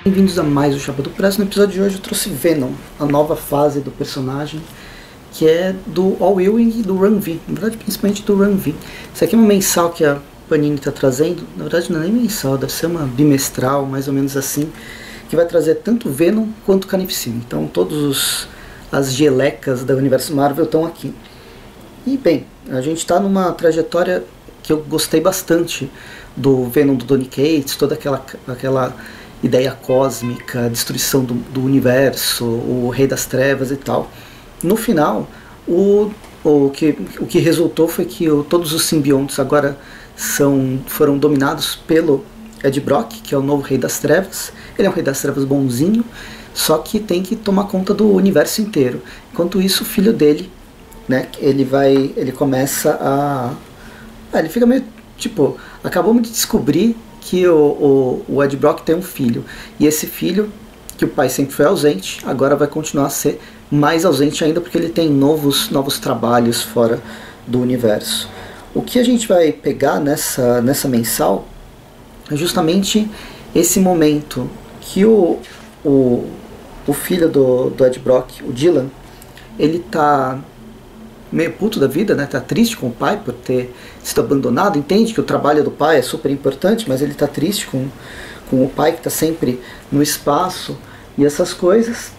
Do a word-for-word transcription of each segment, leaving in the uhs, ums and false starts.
Bem-vindos a mais o Chapa do Press. No episódio de hoje eu trouxe Venom, a nova fase do personagem, que é do All Ewing e do Run V, na verdade principalmente do Run V. Isso aqui é uma mensal que a Panini está trazendo, na verdade não é nem mensal, deve ser uma bimestral, mais ou menos assim, que vai trazer tanto Venom quanto Carnificina. Então todas as gelecas do universo Marvel estão aqui. E bem, a gente está numa trajetória que eu gostei bastante do Venom do Donny Cates, toda aquela, aquela ideia cósmica, destruição do, do universo, o Rei das Trevas e tal. No final, o, o, que, o que resultou foi que o, todos os simbiontes agora são, foram dominados pelo Ed Brock, que é o novo Rei das Trevas. Ele é um Rei das Trevas bonzinho, só que tem que tomar conta do universo inteiro. Enquanto isso, o filho dele, né, ele vai, ele começa a... Ah, ele fica meio, tipo, acabamos de descobrir que o, o, o Ed Brock tem um filho, e esse filho, que o pai sempre foi ausente, agora vai continuar a ser mais ausente ainda, porque ele tem novos, novos trabalhos fora do universo. O que a gente vai pegar nessa, nessa mensal é justamente esse momento que o, o, o filho do, do Ed Brock, o Dylan, ele tá meio puto da vida, né? Tá triste com o pai por ter sido abandonado, entende que o trabalho do pai é super importante, mas ele tá triste com, com o pai que tá sempre no espaço e essas coisas,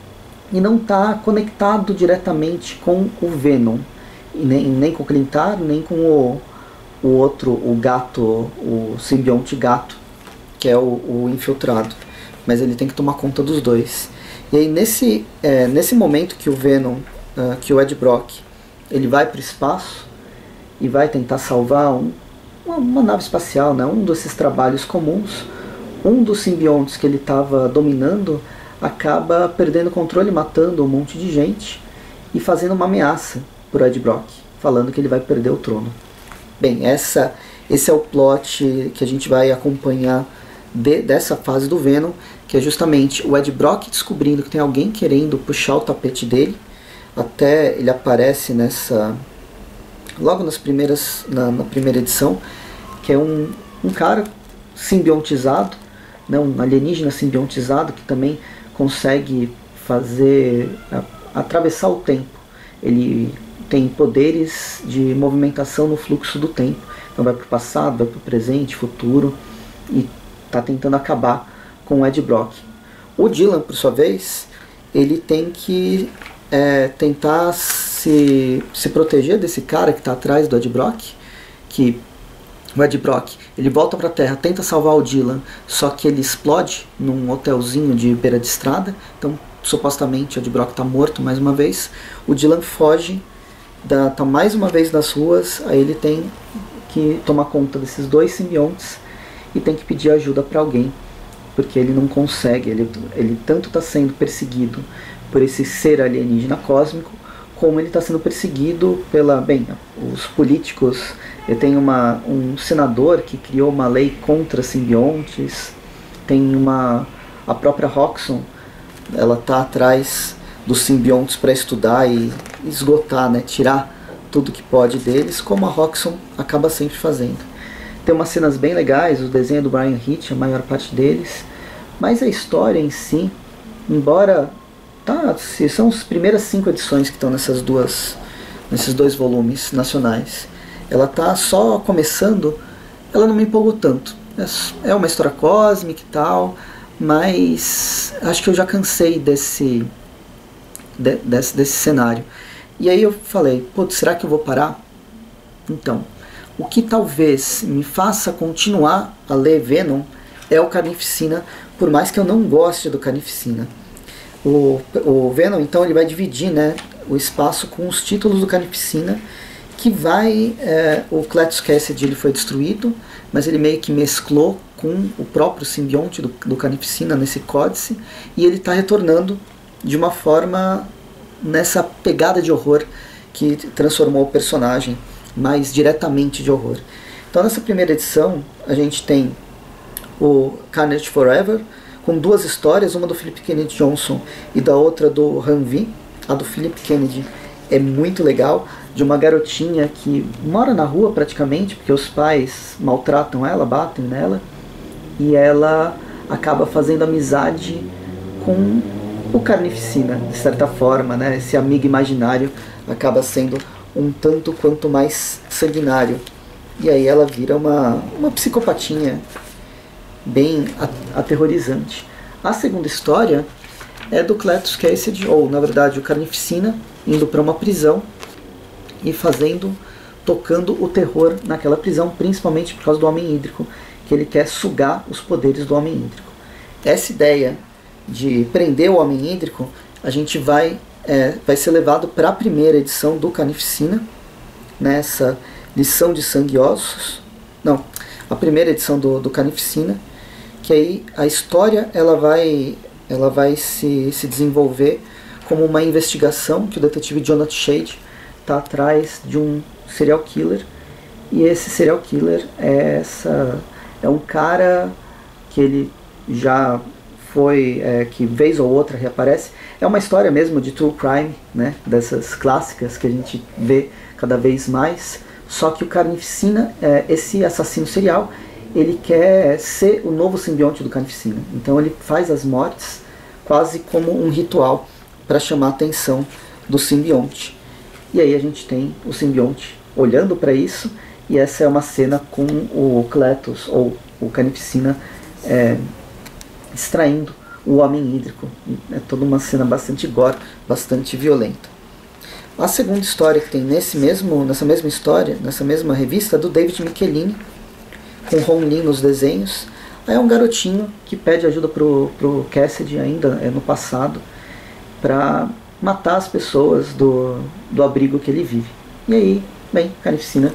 e não tá conectado diretamente com o Venom, e nem, nem com o Clintar, nem com o, o outro, o gato, o simbionte gato, que é o, o infiltrado, mas ele tem que tomar conta dos dois. E aí nesse, é, nesse momento que o Venom, uh, que o Ed Brock, ele vai para o espaço e vai tentar salvar um, uma, uma nave espacial, né? Um desses trabalhos comuns. Um dos simbiontes que ele estava dominando acaba perdendo o controle, matando um monte de gente e fazendo uma ameaça para o Ed Brock, falando que ele vai perder o trono. Bem, essa, esse é o plot que a gente vai acompanhar de, dessa fase do Venom, que é justamente o Ed Brock descobrindo que tem alguém querendo puxar o tapete dele. Até ele aparece nessa, logo nas primeiras, na, na primeira edição, que é um, um cara simbiontizado, né, um alienígena simbiontizado que também consegue fazer, a, atravessar o tempo. Ele tem poderes de movimentação no fluxo do tempo. Então vai para o passado, vai para o presente, futuro, e está tentando acabar com o Ed Brock. O Dylan, por sua vez, ele tem que É, tentar se, se proteger desse cara que está atrás do Ed Brock, que o Ed Brock, ele volta para a Terra, tenta salvar o Dylan, só que ele explode num hotelzinho de beira de estrada, então supostamente o Ed Brock está morto mais uma vez. O Dylan foge, está mais uma vez nas ruas, aí ele tem que tomar conta desses dois simbiontes e tem que pedir ajuda para alguém, porque ele não consegue, ele, ele tanto está sendo perseguido por esse ser alienígena cósmico, como ele está sendo perseguido pela, bem, os políticos. Eu tenho uma, um senador que criou uma lei contra simbiontes, tem uma, a própria Roxxon, ela está atrás dos simbiontes para estudar e esgotar, né, tirar tudo que pode deles, como a Roxxon acaba sempre fazendo. Tem umas cenas bem legais, o desenho do Brian Hitch, a maior parte deles, mas a história em si, embora tá, são as primeiras cinco edições que estão nessas duas, nesses dois volumes nacionais, ela tá só começando, ela não me empolgou tanto. É uma história cósmica e tal, mas acho que eu já cansei desse, de, desse, desse cenário. E aí eu falei, putz, será que eu vou parar? Então, o que talvez me faça continuar a ler Venom é o Carnificina, por mais que eu não goste do Carnificina. O, o Venom, então, ele vai dividir, né, o espaço com os títulos do Carnificina, que vai... É, o Cletus Cassidy, ele foi destruído, mas ele meio que mesclou com o próprio simbionte do, do Carnificina nesse códice, e ele está retornando de uma forma nessa pegada de horror que transformou o personagem mais diretamente de horror. Então, nessa primeira edição, a gente tem o Carnage Forever, com duas histórias, uma do Philip Kennedy Johnson e da outra do Run V. A do Philip Kennedy é muito legal, de uma garotinha que mora na rua praticamente, porque os pais maltratam ela, batem nela, e ela acaba fazendo amizade com o Carnificina, de certa forma, né? Esse amigo imaginário acaba sendo um tanto quanto mais sanguinário. E aí ela vira uma, uma psicopatinha bem aterrorizante. A segunda história é do Cletus Kasady, ou na verdade o Carnificina, indo para uma prisão e fazendo, tocando o terror naquela prisão, principalmente por causa do Homem Hídrico, que ele quer sugar os poderes do Homem Hídrico. Essa ideia de prender o Homem Hídrico, a gente vai, é, vai ser levado para a primeira edição do Carnificina, nessa lição de Sangue e Ossos, não, a primeira edição do, do Carnificina, que aí a história ela vai, ela vai se, se desenvolver como uma investigação que o detetive Jonathan Shade está atrás de um serial killer, e esse serial killer é, essa, é um cara que ele já foi, é, que vez ou outra reaparece. É uma história mesmo de true crime, né, dessas clássicas que a gente vê cada vez mais, só que o Carnificina, é, esse assassino serial, ele quer ser o novo simbionte do Carnificina. Então ele faz as mortes quase como um ritual para chamar a atenção do simbionte. E aí a gente tem o simbionte olhando para isso, e essa é uma cena com o Cletus, ou o Carnificina, é, extraindo o Homem Hídrico. É toda uma cena bastante gore, bastante violenta. A segunda história que tem nesse mesmo, nessa mesma história, nessa mesma revista, é do David Michelinie, com Ron Lim nos desenhos. É um garotinho que pede ajuda pro, pro Kasady, ainda é no passado, para matar as pessoas do, do abrigo que ele vive. E aí, bem, Carnificina,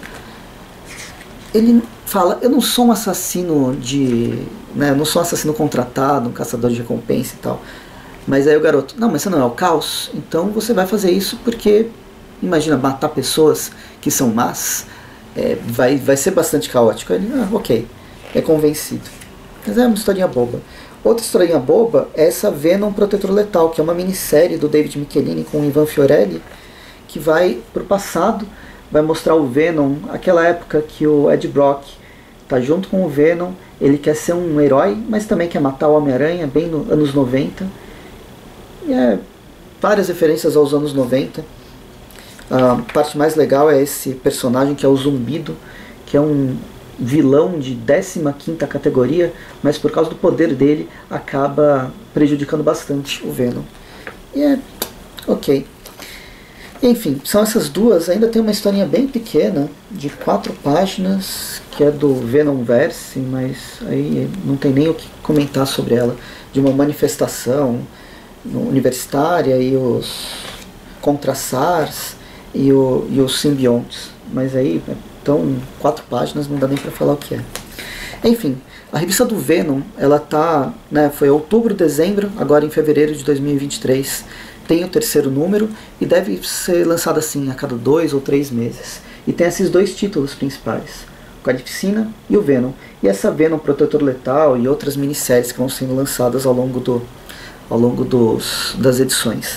ele fala, eu não sou um assassino de... Né, eu não sou um assassino contratado, um caçador de recompensa e tal. Mas aí o garoto, não, mas você não é o Caos? Então você vai fazer isso porque, imagina, matar pessoas que são más, é, vai, vai ser bastante caótico. Ele, ah, ok, é convencido. Mas é uma historinha boba. Outra historinha boba é essa Venom Protetor Letal, que é uma minissérie do David Michelinie com o Ivan Fiorelli, que vai pro passado, vai mostrar o Venom, aquela época que o Ed Brock tá junto com o Venom, ele quer ser um herói, mas também quer matar o Homem-Aranha, bem nos anos noventa. E é várias referências aos anos noventa. A parte mais legal é esse personagem que é o Zumbido, que é um vilão de décima quinta categoria, mas por causa do poder dele acaba prejudicando bastante o Venom. E é ok. Enfim, são essas duas. Ainda tem uma historinha bem pequena, de quatro páginas, que é do Venomverse, mas aí não tem nem o que comentar sobre ela, de uma manifestação universitária e os Contrassars e, o, e os simbiontes. Mas aí, então, quatro páginas, não dá nem para falar o que é. Enfim, a revista do Venom, ela tá, né, foi outubro, dezembro, agora em fevereiro de dois mil e vinte e três, tem o terceiro número e deve ser lançado assim a cada dois ou três meses. E tem esses dois títulos principais, o Carnificina e o Venom. E essa Venom Protetor Letal e outras minisséries que vão sendo lançadas ao longo do ao longo dos, das edições.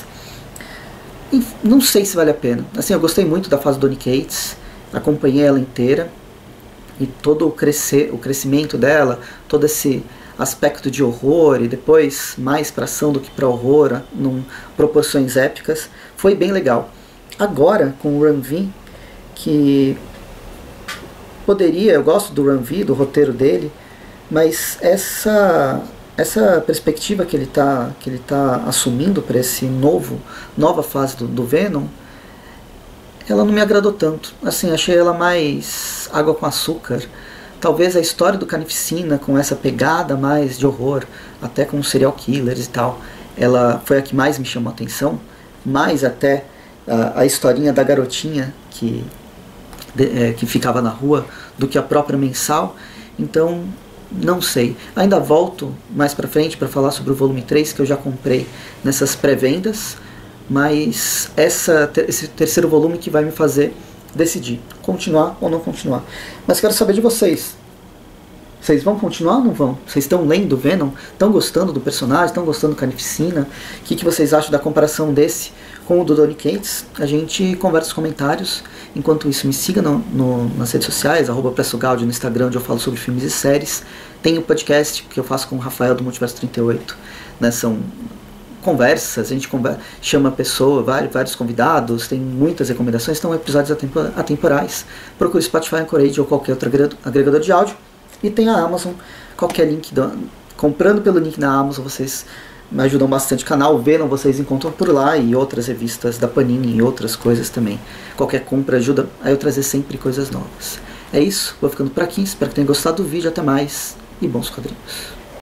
E não sei se vale a pena. Assim, eu gostei muito da fase do Donny Cates, acompanhei ela inteira, e todo o, crescer, o crescimento dela, todo esse aspecto de horror, e depois mais para ação do que para horror, num proporções épicas, foi bem legal. Agora, com o Ram V, que poderia, eu gosto do Ram V, do roteiro dele, mas essa... Essa perspectiva que ele está que ele tá assumindo para esse novo nova fase do, do Venom, ela não me agradou tanto. Assim, achei ela mais água com açúcar. Talvez a história do Carnificina, com essa pegada mais de horror, até com serial killers e tal, ela foi a que mais me chamou a atenção, mais até a, a historinha da garotinha que, de, é, que ficava na rua, do que a própria mensal. Então, não sei. Ainda volto mais pra frente para falar sobre o volume três, que eu já comprei nessas pré-vendas, mas essa, esse terceiro volume que vai me fazer decidir continuar ou não continuar. Mas quero saber de vocês. Vocês vão continuar ou não vão? Vocês estão lendo Venom? Estão gostando do personagem? Estão gostando do Carnificina? O que, que vocês acham da comparação desse com o do Donny Cates. A gente conversa nos comentários. Enquanto isso, me siga no, no, nas redes sociais, arroba Pressogaudi no Instagram, onde eu falo sobre filmes e séries. Tem o podcast que eu faço com o Rafael do Multiverso trinta e oito, né? São conversas, a gente conversa, chama a pessoa, vários, vários convidados, tem muitas recomendações, são episódios atemporais. Procure Spotify, Anchorage ou qualquer outro agregador de áudio. E tem a Amazon, qualquer link, do, comprando pelo link na Amazon, vocês me ajudam bastante. O canal Venom vocês encontram por lá, e outras revistas da Panini e outras coisas também. Qualquer compra ajuda a eu trazer sempre coisas novas. É isso, vou ficando por aqui, espero que tenham gostado do vídeo, até mais e bons quadrinhos.